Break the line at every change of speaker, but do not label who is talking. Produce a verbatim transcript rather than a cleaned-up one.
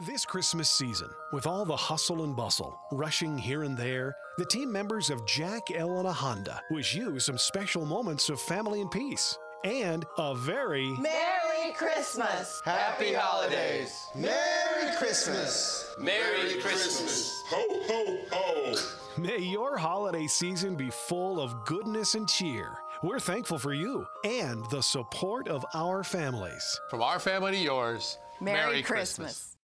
This Christmas season, with all the hustle and bustle, rushing here and there, the team members of JackEllenaHonda wish you some special moments of family and peace. And a very
Merry Christmas!
Happy Holidays!
Merry Christmas!
Merry Christmas!
Ho, ho, ho!
May your holiday season be full of goodness and cheer. We're thankful for you and the support of our families.
From our family to yours,
Merry, Merry Christmas. Christmas.